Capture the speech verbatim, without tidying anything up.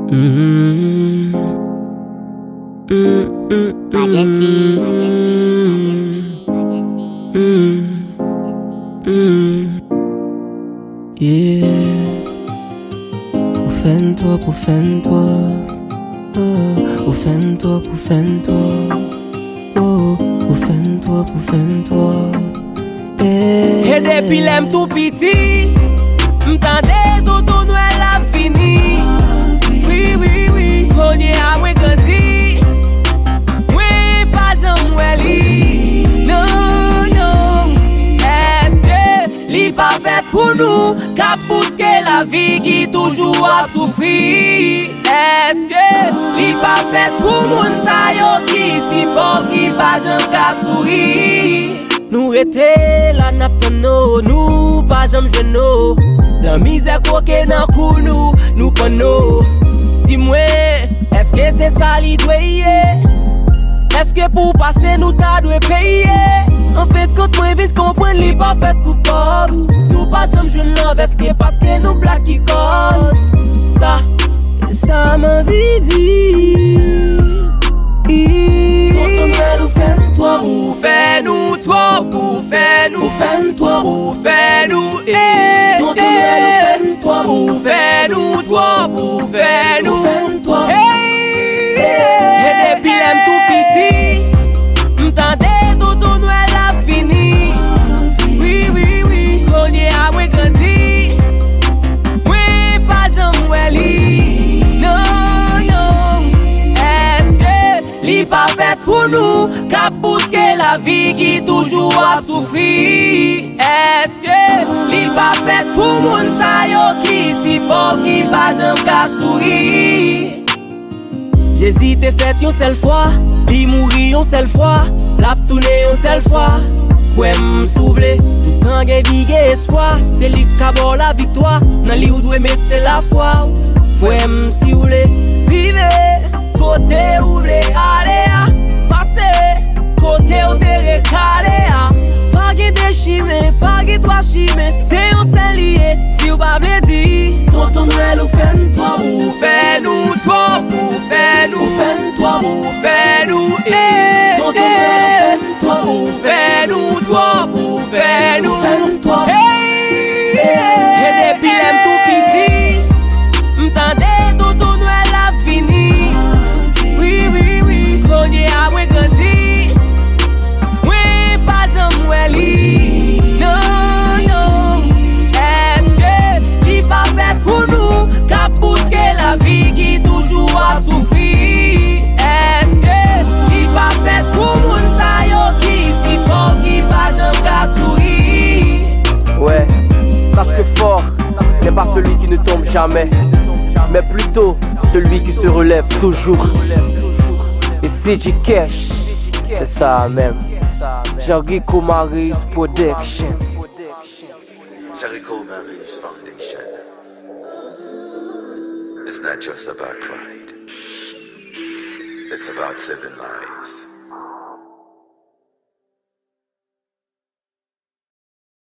Mm-hmm. Mm-hmm. Majesty. Mm-hmm. Mm-hmm. Yeah. Oufenne-toi, oufenne-toi. Oh, oufenne-toi, oufenne-toi. Oh, oufenne-toi, oufenne-toi. Et depuis l'aime tout petit, m'tendais tout ton Noël a fini. Oui, oui, oui, konye a mwen grandi. Mwen pa jan mwen li. Non, non. Est-ce que li pa fait pour nous? K'ap pouske la vie qui toujours a souffri. Est-ce que li pa fait pour moun sa yo qui si pauvre qui pa jan ka souri? Nous rete la naptano, nous pas jam jeno. La misère koke nan kou nous, nous pano. Dis-moi, est-ce que c'est ça li doye? Est-ce que pour passer nous ta doit payer? En fait, quand moi vite comprendre li pas fait pour pauvre. Nous pas jam jeune love, est-ce que parce que nous black qui cause? Ça, ça m'a dit. Nous fais-toi, ou fais-nous, toi, ou fais-nous, fais-toi, ou fais-nous, eh, ton tonnerre, fais-toi, ou fais-nous, toi, ou fais-nous, fais-toi, eh, et depuis l'aime tout petit, m'tendais tout ton Noël a fini, oui, oui, oui, konye a mwen grandi, mwen pa jan mwen li, non, non, est-ce que li pa fait pour nous? K'ap pouske la vie qui toujours a souffri. Est-ce que li pa fait pour moun sa yo qui si pauvre qui pa jan ka souri? J'hésite fait yon seule fois, li mouri yon seule fois, l'a tourné yon seule fois. Kouem souvle, tout an gen vi gen espoir, c'est li ka bo la victoire, nan li ou dwe mette la foi. Fouem si ou le vive, côté ou le ale a, passe, côté ou te recale a. Pas gen de chime, pas gen toi chime, c'est yon sen lié, si ou pa vle di. Tonton Noël ou fais-toi, ou fais-nous, toi, ou fais-nous, ou fais-toi, ou fais-nous, eh, tonton Noël ou fais-toi, ou fais-nous, toi, ou fais-nous, fais-toi, eh, et depuis l'aime tout petit, m'tendais tout ton Noël a fini. Oui, oui, oui, konye a mwen grandi, mwen pa jan mwen li. Non, non, est-ce que li pa fait pour nous? K'ap pouske la vie qui toujours a souffri. Est-ce que li pa fait pour moun sa yo qui si pauvre qui pa jan ka souri? Ouais, sache que fort n'est pas celui qui ne tombe jamais, mais plutôt celui qui se relève toujours. Et C J Cash, c'est ça même. Jericho Maris Production. Jericho Maris Foundation. It's not just about pride, it's about saving lives.